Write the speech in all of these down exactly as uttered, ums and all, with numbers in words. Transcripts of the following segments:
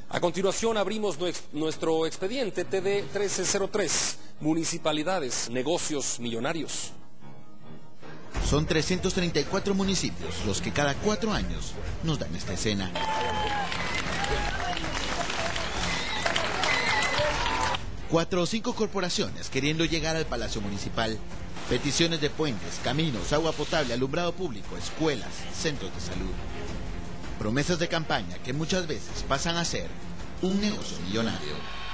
A continuación abrimos nuestro expediente T D trece cero tres, Municipalidades, Negocios Millonarios. Son trescientos treinta y cuatro municipios los que cada cuatro años nos dan esta escena. Cuatro o cinco corporaciones queriendo llegar al Palacio Municipal. Peticiones de puentes, caminos, agua potable, alumbrado público, escuelas, centros de salud. Promesas de campaña que muchas veces pasan a ser un negocio millonario.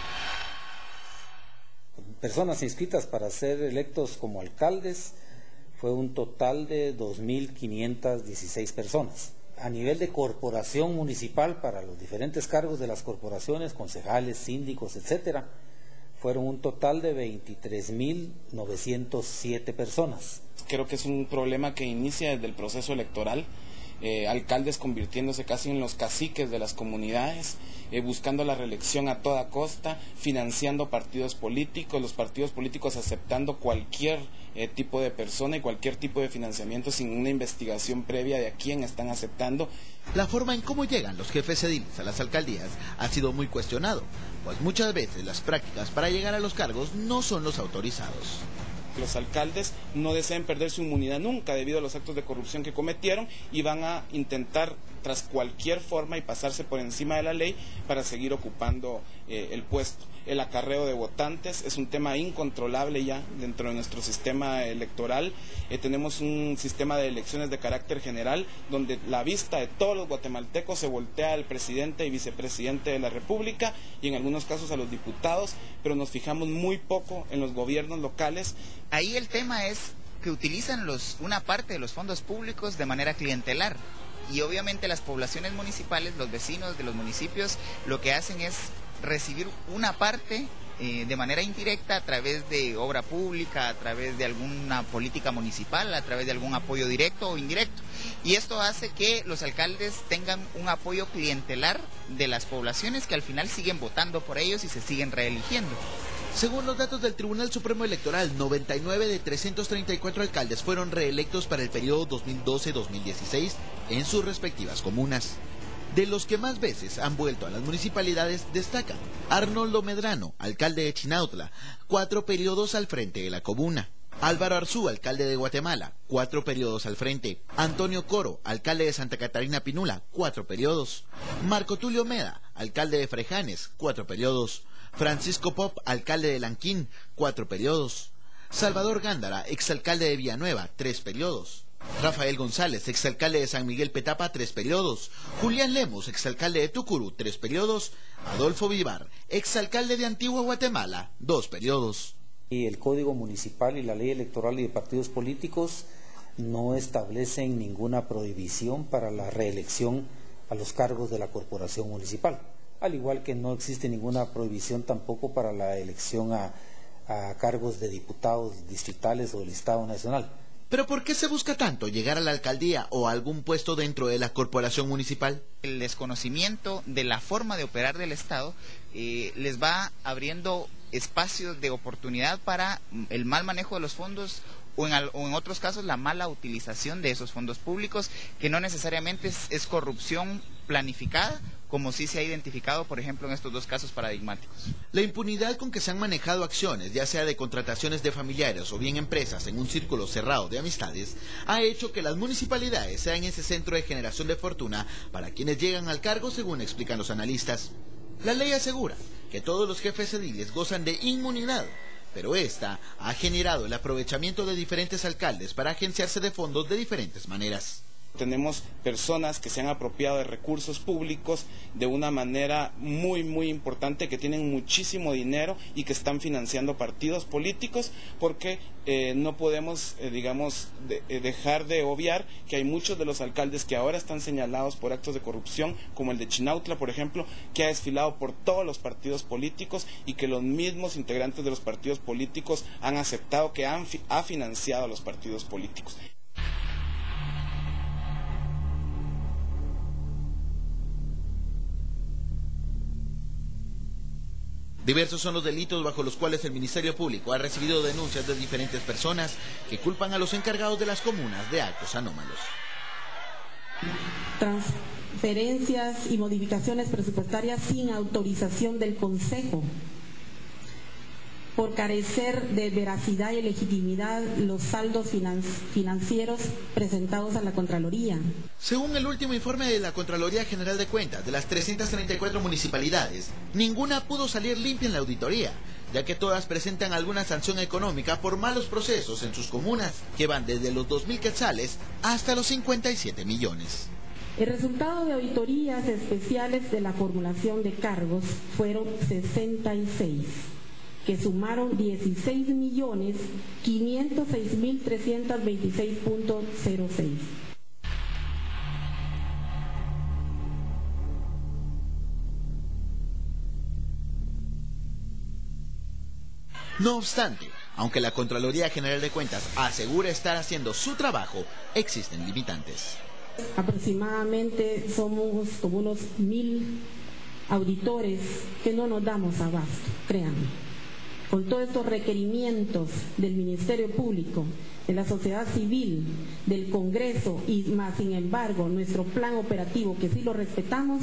Personas inscritas para ser electos como alcaldes fue un total de dos mil quinientas dieciséis personas. A nivel de corporación municipal, para los diferentes cargos de las corporaciones, concejales, síndicos, etcétera, fueron un total de veintitrés mil novecientos siete personas. Creo que es un problema que inicia desde el proceso electoral. Eh, alcaldes convirtiéndose casi en los caciques de las comunidades, eh, buscando la reelección a toda costa, financiando partidos políticos, los partidos políticos aceptando cualquier eh, tipo de persona y cualquier tipo de financiamiento sin una investigación previa de a quién están aceptando. La forma en cómo llegan los jefes ediles a las alcaldías ha sido muy cuestionado, pues muchas veces las prácticas para llegar a los cargos no son los autorizados. Los alcaldes no desean perder su inmunidad nunca debido a los actos de corrupción que cometieron y van a intentar tras cualquier forma y pasarse por encima de la ley para seguir ocupando eh, el puesto. El acarreo de votantes es un tema incontrolable ya dentro de nuestro sistema electoral. Eh, tenemos un sistema de elecciones de carácter general donde la vista de todos los guatemaltecos se voltea al presidente y vicepresidente de la República y en algunos casos a los diputados, pero nos fijamos muy poco en los gobiernos locales. Ahí el tema es que utilizan los, una parte de los fondos públicos de manera clientelar y obviamente las poblaciones municipales, los vecinos de los municipios, lo que hacen es recibir una parte eh, de manera indirecta a través de obra pública, a través de alguna política municipal, a través de algún apoyo directo o indirecto. Y esto hace que los alcaldes tengan un apoyo clientelar de las poblaciones que al final siguen votando por ellos y se siguen reeligiendo. Según los datos del Tribunal Supremo Electoral, noventa y nueve de trescientos treinta y cuatro alcaldes fueron reelectos para el periodo dos mil doce a dos mil dieciséis en sus respectivas comunas. De los que más veces han vuelto a las municipalidades destacan Arnoldo Medrano, alcalde de Chinautla, cuatro periodos al frente de la comuna. Álvaro Arzú, alcalde de Guatemala, cuatro periodos al frente. Antonio Coro, alcalde de Santa Catarina Pinula, cuatro periodos. Marco Tulio Meda, alcalde de Frejanes, cuatro periodos. Francisco Pop, alcalde de Lanquín, cuatro periodos. Salvador Gándara, exalcalde de Villanueva, tres periodos. Rafael González, exalcalde de San Miguel Petapa, tres periodos. Julián Lemos, exalcalde de Tucurú, tres periodos. Adolfo Vivar, exalcalde de Antigua Guatemala, dos periodos. Y el Código Municipal y la Ley Electoral y de Partidos Políticos no establecen ninguna prohibición para la reelección a los cargos de la Corporación Municipal. Al igual que no existe ninguna prohibición tampoco para la elección a, a cargos de diputados distritales o del Estado Nacional. ¿Pero por qué se busca tanto llegar a la alcaldía o a algún puesto dentro de la corporación municipal? El desconocimiento de la forma de operar del Estado eh, les va abriendo espacios de oportunidad para el mal manejo de los fondos o en, o en otros casos la mala utilización de esos fondos públicos, que no necesariamente es, es corrupción planificada, como sí se ha identificado, por ejemplo, en estos dos casos paradigmáticos. La impunidad con que se han manejado acciones, ya sea de contrataciones de familiares o bien empresas en un círculo cerrado de amistades, ha hecho que las municipalidades sean ese centro de generación de fortuna para quienes llegan al cargo, según explican los analistas. La ley asegura que todos los jefes ediles gozan de inmunidad, pero esta ha generado el aprovechamiento de diferentes alcaldes para agenciarse de fondos de diferentes maneras. Tenemos personas que se han apropiado de recursos públicos de una manera muy, muy importante, que tienen muchísimo dinero y que están financiando partidos políticos, porque eh, no podemos, eh, digamos, de, eh, dejar de obviar que hay muchos de los alcaldes que ahora están señalados por actos de corrupción, como el de Chinautla, por ejemplo, que ha desfilado por todos los partidos políticos y que los mismos integrantes de los partidos políticos han aceptado que han, ha financiado a los partidos políticos. Diversos son los delitos bajo los cuales el Ministerio Público ha recibido denuncias de diferentes personas que culpan a los encargados de las comunas de actos anómalos. Trans transferencias y modificaciones presupuestarias sin autorización del Consejo. Por carecer de veracidad y legitimidad los saldos finan- financieros presentados a la Contraloría. Según el último informe de la Contraloría General de Cuentas, de las trescientas treinta y cuatro municipalidades, ninguna pudo salir limpia en la auditoría, ya que todas presentan alguna sanción económica por malos procesos en sus comunas, que van desde los dos mil quetzales hasta los cincuenta y siete millones. El resultado de auditorías especiales de la formulación de cargos fueron sesenta y seis. Que sumaron dieciséis millones quinientos seis mil trescientos veintiséis punto cero seis. No obstante, aunque la Contraloría General de Cuentas asegura estar haciendo su trabajo, existen limitantes. Aproximadamente somos como unos mil auditores que no nos damos abasto, créanme. Con todos estos requerimientos del Ministerio Público, de la sociedad civil, del Congreso y más, sin embargo, nuestro plan operativo, que sí lo respetamos,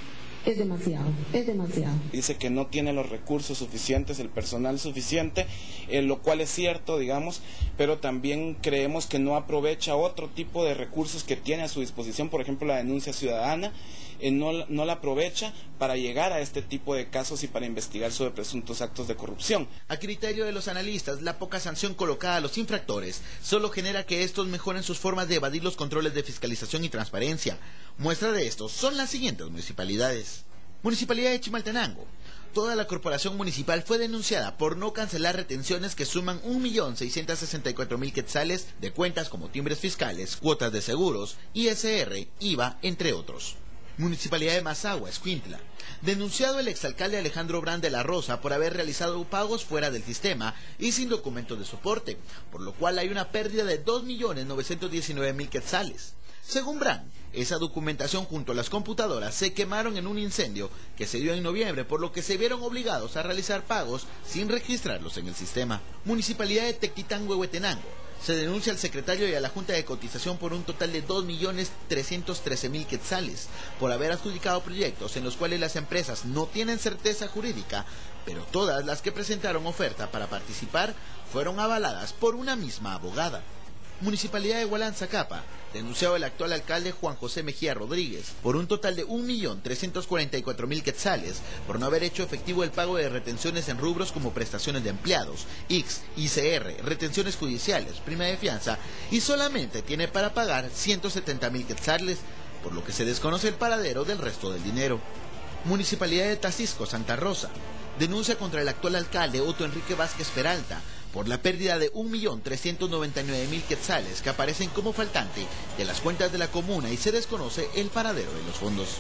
es demasiado, es demasiado. Dice que no tiene los recursos suficientes, el personal suficiente, eh, lo cual es cierto, digamos, pero también creemos que no aprovecha otro tipo de recursos que tiene a su disposición, por ejemplo, la denuncia ciudadana. Eh, no, no la aprovecha para llegar a este tipo de casos y para investigar sobre presuntos actos de corrupción. A criterio de los analistas, la poca sanción colocada a los infractores solo genera que estos mejoren sus formas de evadir los controles de fiscalización y transparencia. Muestra de esto son las siguientes municipalidades. Municipalidad de Chimaltenango. Toda la corporación municipal fue denunciada por no cancelar retenciones que suman un millón seiscientos sesenta y cuatro mil quetzales de cuentas como timbres fiscales, cuotas de seguros, I S R, I V A, entre otros. Municipalidad de Mazagua, Escuintla. Denunciado el exalcalde Alejandro Brand de la Rosa por haber realizado pagos fuera del sistema y sin documentos de soporte, por lo cual hay una pérdida de dos millones novecientos diecinueve mil quetzales. Según Brand, esa documentación junto a las computadoras se quemaron en un incendio que se dio en noviembre, por lo que se vieron obligados a realizar pagos sin registrarlos en el sistema. Municipalidad de Tectitán, Huehuetenango. Se denuncia al secretario y a la Junta de Cotización por un total de dos millones trescientos trece mil quetzales por haber adjudicado proyectos en los cuales las empresas no tienen certeza jurídica, pero todas las que presentaron oferta para participar fueron avaladas por una misma abogada. Municipalidad de Hualán-Zacapa. Denunciado el actual alcalde Juan José Mejía Rodríguez por un total de un millón trescientos cuarenta y cuatro mil quetzales por no haber hecho efectivo el pago de retenciones en rubros como prestaciones de empleados, I X, I C R, retenciones judiciales, prima de fianza, y solamente tiene para pagar ciento setenta mil quetzales, por lo que se desconoce el paradero del resto del dinero. Municipalidad de Tacisco, Santa Rosa. Denuncia contra el actual alcalde Otto Enrique Vázquez Peralta por la pérdida de un millón trescientos noventa y nueve mil quetzales que aparecen como faltante de las cuentas de la comuna y se desconoce el paradero de los fondos.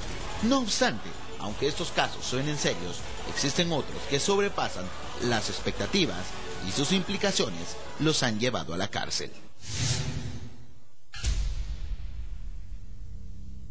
No obstante, aunque estos casos suenen serios, existen otros que sobrepasan las expectativas y sus implicaciones los han llevado a la cárcel.